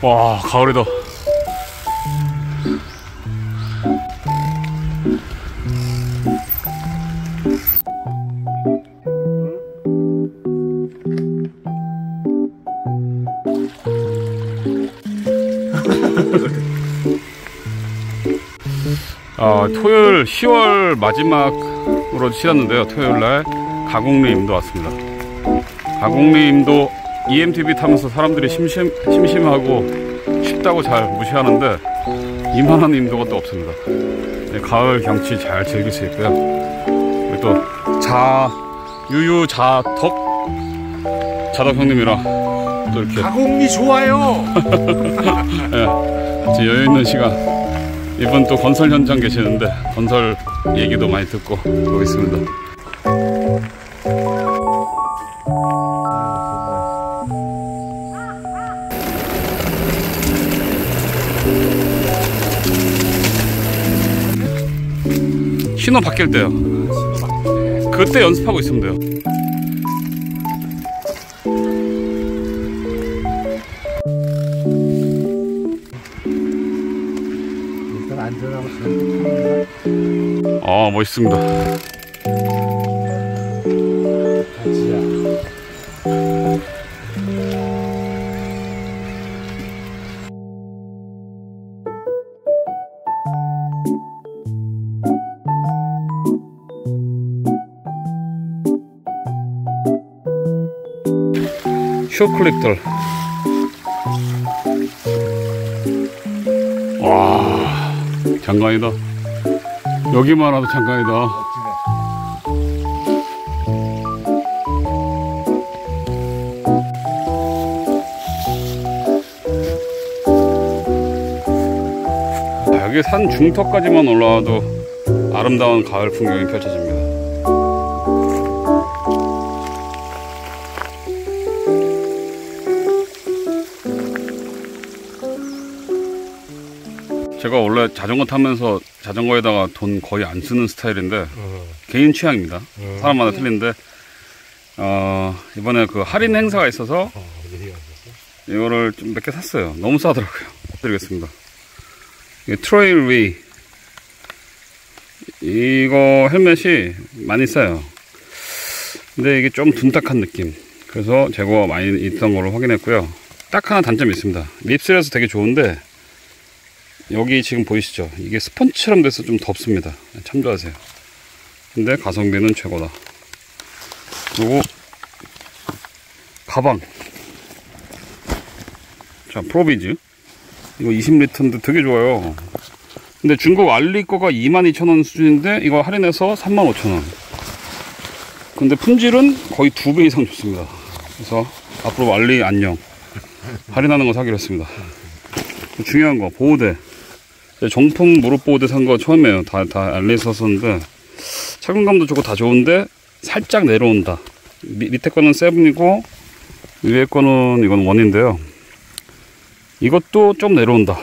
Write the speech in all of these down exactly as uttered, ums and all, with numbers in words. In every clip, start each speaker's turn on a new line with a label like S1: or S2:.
S1: 와, 가을이다. 아, 토요일 시월 마지막으로 치렀는데요. 토요일날 가곡리 임도 왔습니다. 가곡리 임도 이엠티비 타면서 사람들이 심심, 심심하고 춥다고 잘 무시하는데 이만한 임도가 또 없습니다. 네, 가을 경치 잘 즐길 수 있고요. 그리고 또 자, 유유 자덕 자덕 형님이랑 또 이렇게
S2: 가곡리 좋아요.
S1: 네, 여유 있는 시간. 이분 또 건설 현장 계시는데 건설 얘기도 많이 듣고 오고 있습니다. 신호 바뀔 때요. 그때 연습하고 있으면 돼요.
S2: 일단 안전하고 잘.
S1: 아, 멋있습니다.
S2: 가지야.
S1: 쇼클립들. 와, 장관이다. 여기만 와도 장관이다. 아, 여기 산 중턱까지만 올라와도 아름다운 가을 풍경이 펼쳐집니다. 제가 원래 자전거 타면서 자전거에다가 돈 거의 안 쓰는 스타일인데 어. 개인 취향입니다. 어. 사람마다 틀린데 어, 이번에 그 할인 행사가 있어서 어, 이거를 좀 몇 개 샀어요. 너무 싸더라고요. 드리겠습니다. 이게 트레일 위 이거 헬멧이 많이 싸요. 근데 이게 좀 둔탁한 느낌. 그래서 재고가 많이 있던 걸로 확인했고요. 딱 하나 단점이 있습니다. 립슬에서 되게 좋은데 여기 지금 보이시죠? 이게 스펀지처럼 돼서 좀 덥습니다. 참조하세요. 근데 가성비는 최고다. 그리고 가방. 자, 프로비즈. 이거 이십 리터인데 되게 좋아요. 근데 중국 알리 거가 이만 이천 원 수준인데 이거 할인해서 삼만 오천 원. 근데 품질은 거의 두 배 이상 좋습니다. 그래서 앞으로 알리 안녕. 할인하는 거 사기로 했습니다. 중요한 거, 보호대. 정품 무릎 보호대 산 거 처음이에요. 다, 다 알리 썼었는데 착용감도 좋고 다 좋은데 살짝 내려온다. 미, 밑에 거는 세븐이고 위에 거는 이건 원인데요. 이것도 좀 내려온다.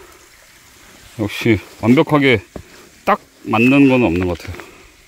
S1: 역시 완벽하게 딱 맞는 건 없는 것 같아요.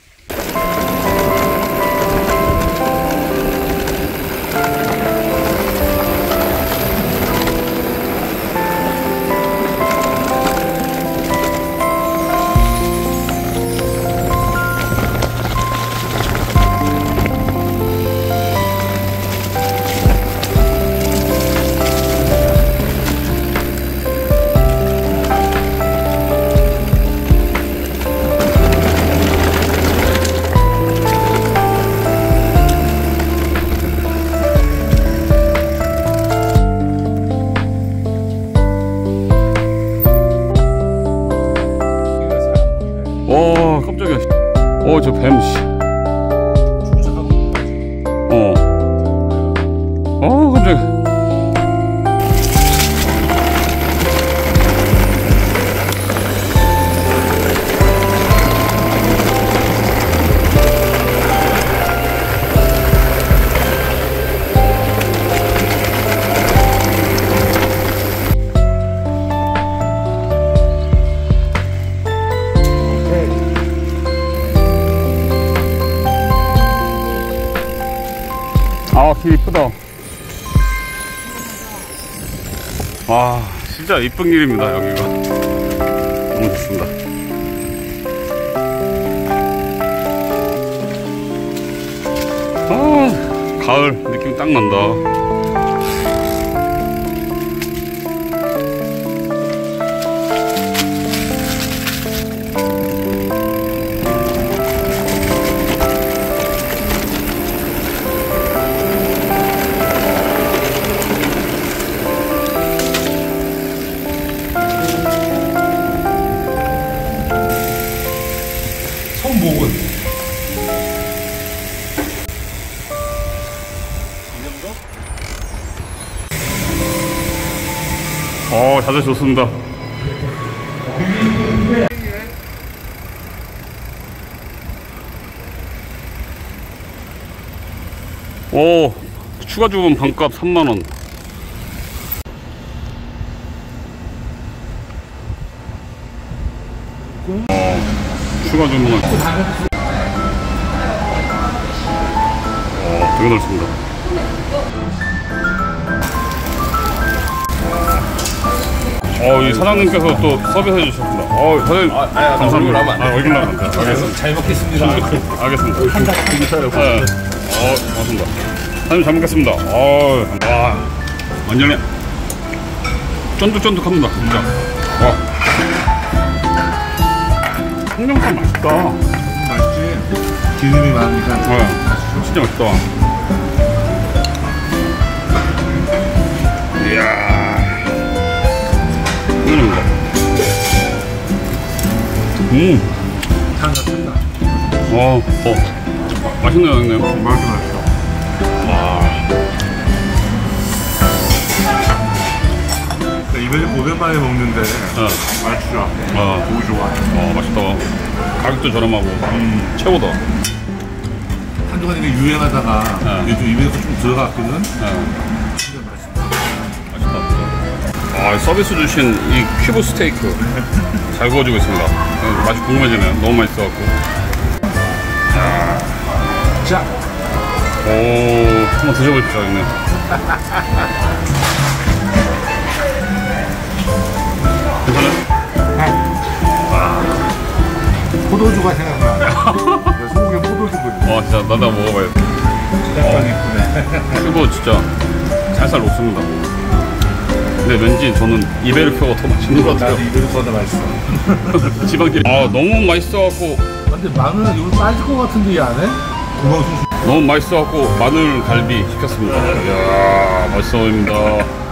S1: 오, 깜짝이야. 오, 저 뱀, 씨. 어. 어, 깜짝이야. 아, 길 이쁘다. 와, 진짜 이쁜 길입니다, 여기가. 너무 좋습니다. 아, 가을 느낌 딱 난다.
S2: 손목은
S1: 어, 자세 좋습니다. 오, 추가 주문 반값 삼만 원. 어, 추가 주문은 어, 되게 넓습니다. 어, 이 사장님께서 또 서비스해 주셨습니다. 어, 사장님,
S2: 아, 아니, 아니,
S1: 감사합니다.
S2: 얼굴 나오면 안 돼.
S1: 아, 얼굴 나오면 안 돼. 알겠습니다.
S2: 잘 먹겠습니다.
S1: 알겠습니다.
S2: 한잔 드셔요.
S1: 네. 어, 고맙습니다. 사장님 잘 먹겠습니다. 어, 와, 완전히 쫀득쫀득합니다, 진짜. 와, 청정살 맛있다.
S2: 맛있지? 기름이 많으니까.
S1: 네, 진짜 맛있다. 이야, 이거는 거. 음,
S2: 탄다 탄다.
S1: 어, 어, 맛있네요, 형님.
S2: 맛있어 맛있어.
S1: 와,
S2: 이번에 오랜만에 먹는데
S1: 어,
S2: 맛있어.
S1: 어,
S2: 너무 좋아.
S1: 어, 맛있다. 가격도 저렴하고, 음, 최고다.
S2: 한동안 이게 유행하다가
S1: 네.
S2: 요즘 입에서 좀 들어갔거든.
S1: 네.
S2: 진짜 맛있어.
S1: 맛있다. 아, 서비스 주신 이 큐브 스테이크 잘 구워주고 있습니다. 맛이 궁금해지네요. 너무 맛있어갖고.
S2: 자,
S1: 오, 한번 드셔보십시오, 형님. 괜찮아요?
S2: 포도주가 생각나. 소고기 포도주거든.
S1: 와, 진짜 나도 한번 먹어봐요.
S2: 약간 이쁘네.
S1: 큐브 진짜 살살 녹습니다. 근데 왠지 저는 이베르표가 더 맛있는 것 같아요.
S2: 나도 이대로 써도 맛있어.
S1: 지방길. 아, 너무 맛있어갖고,
S2: 근데 마늘은 이거 빠질 것 같은데 이 안에? 구멍 숭숭.
S1: 너무 맛있어갖고 마늘 갈비 시켰습니다. 이야, 맛있어 보입니다.